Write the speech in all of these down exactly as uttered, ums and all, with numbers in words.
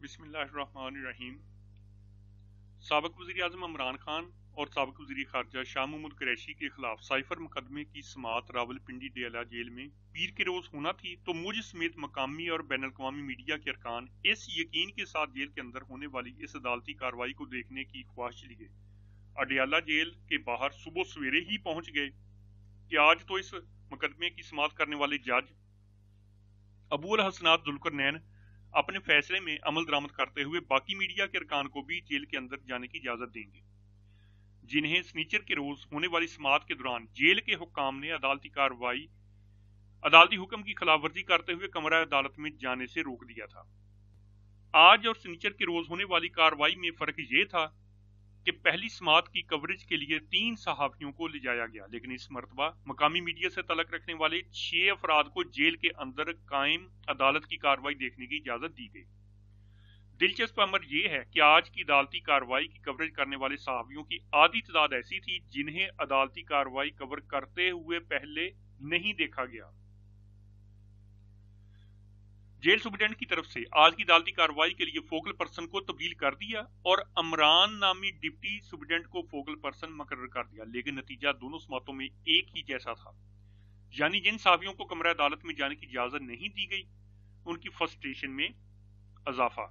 बिस्मिल्लाहिर्रहमानिर्रहीम। साबिक वज़ीर आज़म इमरान खान और साबिक वज़ीर ख़ारजा शाह महमूद कुरैशी के खिलाफ साइफर मुकदमे की समाअत रावलपिंडी डेला जेल में पीर के रोज होना थी, तो मुझ समेत मकामी और बैन अल-अक़वामी मीडिया के अरकान इस यकीन के साथ जेल के अंदर होने वाली इस अदालती कार्रवाई को देखने की ख्वाहिश लिए अडयाला जेल के बाहर सुबह सवेरे ही पहुंच गए कि आज तो इस मुकदमे की समाअत करने वाले जज अबू अल हसनात जुल्करनैन अपने फैसले में अमल दरामद करते हुए बाकी मीडिया के अरकान को भी जेल के अंदर जाने की इजाजत देंगे, जिन्हें सनीचर के रोज होने वाली समाअत के दौरान जेल के हुक्काम ने अदालती कार्रवाई अदालती हुक्म की खिलाफवर्जी करते हुए कमरा अदालत में जाने से रोक दिया था। आज और सनीचर के रोज होने वाली कार्रवाई में फर्क ये था कि पहली समाअत की कवरेज के लिए तीन सहाफियों को ले जाया गया, लेकिन इस मरतबा मकामी मीडिया से तलक रखने वाले छह अफराद को जेल के अंदर कायम अदालत की कार्रवाई देखने की इजाजत दी गई। दिलचस्प अमर यह है कि आज की अदालती कार्रवाई की कवरेज करने वाले सहाफियों की आधी तादाद ऐसी थी जिन्हें अदालती कार्रवाई कवर करते हुए पहले नहीं देखा गया। जेल सुप्रीडेंट की तरफ से आज की अदालती कार्रवाई के लिए फोकल पर्सन को तब्दील कर दिया और अमरान नामी डिप्टी सुप्रीडेंट को फोकल पर्सन मुकर्रर कर दिया, लेकिन नतीजा दोनों समातों में एक ही जैसा था, यानी जिन सहाफियों को कमरा अदालत में जाने की इजाजत नहीं दी गई उनकी फ्रस्ट्रेशन में इजाफा।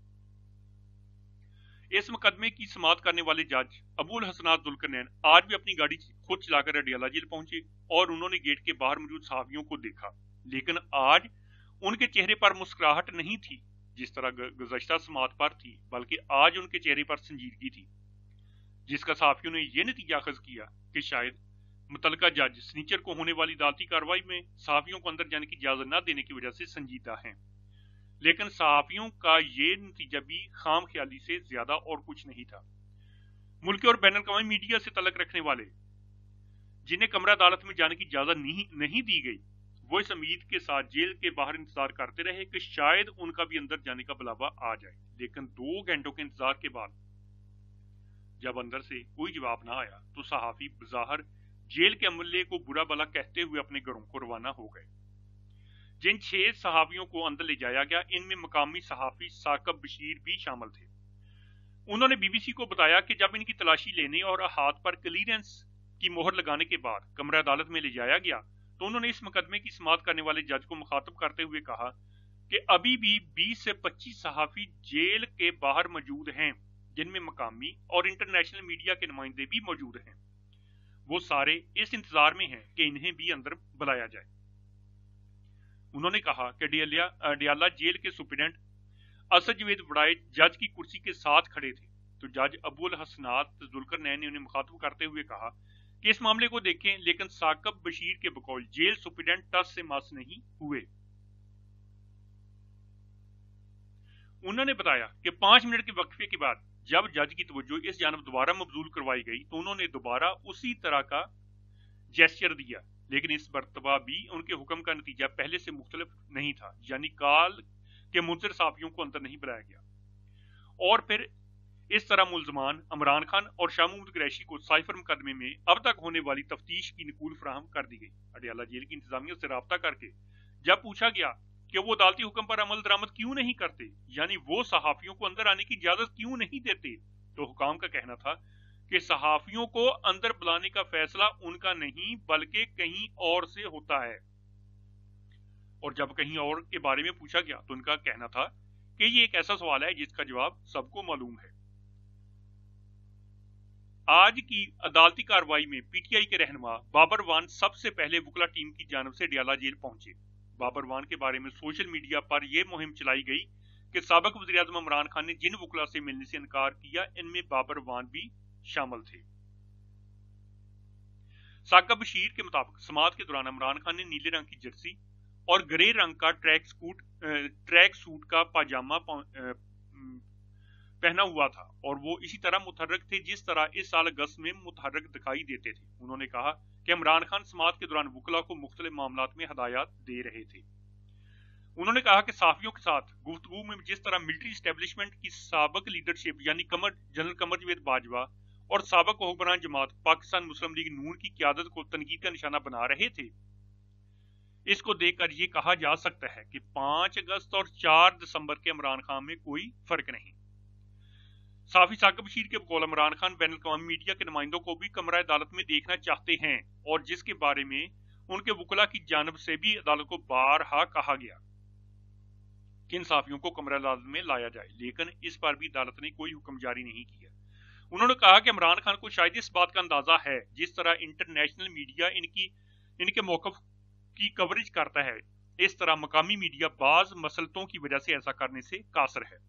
इस मुकदमे की समाअत करने वाले जज अबू अल हसनात जुल्करनैन आज भी अपनी गाड़ी खुद चलाकर अडयाला जेल पहुंचे और उन्होंने गेट के बाहर मौजूद सहाफियों को देखा, लेकिन आज उनके चेहरे पर मुस्कुराहट नहीं थी जिस तरह गुज़श्ता समाअत पर थी, बल्कि आज उनके चेहरे पर संजीदगी थी, जिसका सहाफियों ने यह नतीजा अखज़ किया कि शायद मुतलका जज सनीचर को होने वाली अदालती कार्रवाई में सहाफियों को अंदर जाने की इजाजत न देने की वजह से संजीदा हैं। लेकिन सहाफियों का ये नतीजा भी खाम ख्याली से ज्यादा और कुछ नहीं था। मुल्की और बैन अल-अक़वामी मीडिया से तलक रखने वाले जिन्हें कमरा अदालत में जाने की इजाजत नहीं, नहीं दी गई, वो इस उम्मीद के साथ जेल के बाहर इंतजार करते रहे कि शायद उनका भी अंदर जाने का बुलावा आ जाए, लेकिन दो घंटों के इंतजार के बाद जब अंदर से कोई जवाब ना आया तो सहाफी बज़ाहिर जेल के अमले को बुरा भला कहते हुए अपने घरों को रवाना हो गए। जिन छह सहाफियों को अंदर ले जाया गया, इनमें मकामी सहाफी साकब बशीर भी शामिल थे। उन्होंने बीबीसी को बताया कि जब इनकी तलाशी लेने और हाथ पर क्लीयरेंस की मोहर लगाने के बाद कमरा अदालत में ले जाया गया तो उन्होंने इस मुकदमे की समाअत करने वाले जज को मुखातब करते हुए कहा कि अभी भी बीस से पच्चीस सहाफी जेल के बाहर मौजूद हैं, जिनमें मकामी और इंटरनेशनल मीडिया के नुमाइंदे भी मौजूद हैं। वो सारे इस इंतजार में हैं कि इन्हें भी अंदर बुलाया जाए। उन्होंने कहा कि अडयाला जेल के सुप्रीडेंट असद जवेद वड़ाई जज की कुर्सी के साथ खड़े थे, तो जज अबू अल हसनात जुल्करनैन ने उन्हें मुखातब करते हुए कहा कि इस मामले को देखें, लेकिन साकब बशीर के बकौल जेल सुप्रीडेंट टस से मस नहीं हुए। उन्होंने बताया कि पांच मिनट के वक्फे के बाद जब जज की तवज्जो इस जानब दोबारा मबजूल करवाई गई तो उन्होंने दोबारा उसी तरह का जेस्चर दिया, लेकिन इस मरतबा भी उनके हुक्म का नतीजा पहले से मुख्तलिफ नहीं था, यानी काल के मुंसर साफियों को अंदर नहीं बुलाया गया। और फिर इस तरह मुल्जमान इमरान खान और शाह महमूद कुरैशी को साइफर मुकदमे में अब तक होने वाली तफ्तीश की नकूल फराहम कर दी गई। अडयाला जेल की इंतजामिया से रब्ता करके जब पूछा गया कि वो अदालती हुक्म पर अमल दरामद क्यों नहीं करते, यानी वो सहाफियों को अंदर आने की इजाजत क्यों नहीं देते, तो हुकाम का कहना था कि सहाफियों को अंदर बुलाने का फैसला उनका नहीं बल्कि कहीं और से होता है। और जब कहीं और के बारे में पूछा गया तो उनका कहना था कि ये एक ऐसा सवाल है जिसका जवाब सबको मालूम है। आज की अदालती कार्रवाई में पीटीआई के रहनुमा बाबर वान सबसे पहले वकला टीम की जानब से अडयाला जेल पहुंचे। बाबर वान के बारे में सोशल मीडिया पर यह मुहिम चलाई गई कि साबिक वज़ीर आज़म इमरान खान ने जिन वकला से मिलने से इनकार किया, इनमें बाबर वान भी शामिल थे। साकब बशीर के मुताबिक समाअत के दौरान इमरान खान ने नीले रंग की जर्सी और ग्रे रंग का ट्रैक सूट ट्रैक सूट का पाजामा पहना हुआ था और वो इसी तरह मुतहर्रिक थे जिस तरह इस साल अगस्त में मुतहर्रिक दिखाई देते थे। उन्होंने कहा कि इमरान खान समाअत के दौरान वकला को मुख्तलिफ मामलात में हदायत दे रहे थे। उन्होंने कहा कि सहाफियों के साथ गुफ्तगू में जिस तरह मिलिट्री एस्टेब्लिशमेंट की साबिक लीडरशिप यानी कमर जनरल कमर जवेद बाजवा और साबिक हुक्मरान जमात पाकिस्तान मुस्लिम लीग नून की क़यादत को तनकीद का निशाना बना रहे थे, इसको देखकर ये कहा जा सकता है कि पांच अगस्त और चार दिसंबर के इमरान खान में कोई फर्क नहीं। साफी साकिब बशीर के बकौल इमरान खान बैनुल अक़वामी मीडिया के नुमाइंदों को भी कमरा अदालत में देखना चाहते हैं, और जिसके बारे में उनके वकला की जानब से भी अदालत को बारहा कहा गया कि इन साफियों को कमरा अदालत में लाया जाए, लेकिन इस पर भी अदालत ने कोई हुक्म जारी नहीं किया। उन्होंने कहा कि इमरान खान को शायद इस बात का अंदाजा है जिस तरह इंटरनेशनल मीडिया इनकी इनके मौक़िफ़ की कवरेज करता है, इस तरह मकामी मीडिया बाज मसलतों की वजह से ऐसा करने से कासर है।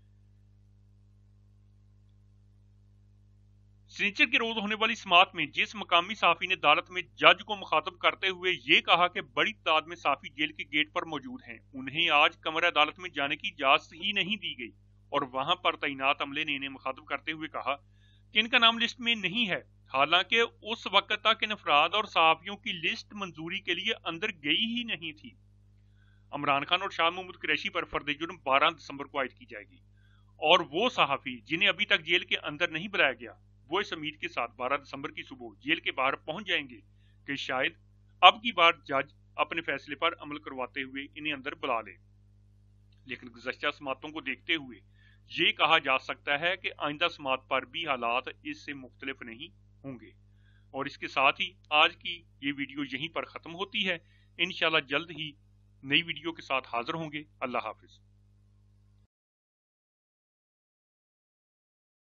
शनिचर के रोज होने वाली समात में जिस मकामी साफी ने अदालत में जज को मुखातब करते हुए ये कहा कि बड़ी तादाद में साफी जेल के गेट पर मौजूद हैं, उन्हें आज कमरा अदालत में जाने की इजाजत ही नहीं दी गई, और वहां पर तैनात अमले ने इन्हें मुखातब करते हुए कहा कि इनका नाम लिस्ट में नहीं है, हालांकि उस वक्त तक इन अफराद और सहाफियों की लिस्ट मंजूरी के लिए अंदर गई ही नहीं थी। इमरान खान और शाह महमूद कुरैशी पर फर्द जुर्म बारह दिसंबर को आयद की जाएगी, और वो सहाफी जिन्हें अभी तक जेल के अंदर नहीं बुलाया गया वो इस उम्मीद के साथ बारह दिसंबर की सुबह जेल के बाहर पहुंच जाएंगे कि शायद अब की बार जज अपने फैसले पर अमल करवाते हुए इन्हें अंदर बुला ले। लेकिन गुज़श्ता समातों को देखते हुए ये कहा जा सकता है कि आइंदा समात पर भी हालात इससे मुख्तलिफ नहीं होंगे। और इसके साथ ही आज की ये वीडियो यहीं पर खत्म होती है। इंशाल्लाह जल्द ही नई वीडियो के साथ हाजिर होंगे। अल्लाह हाफिज।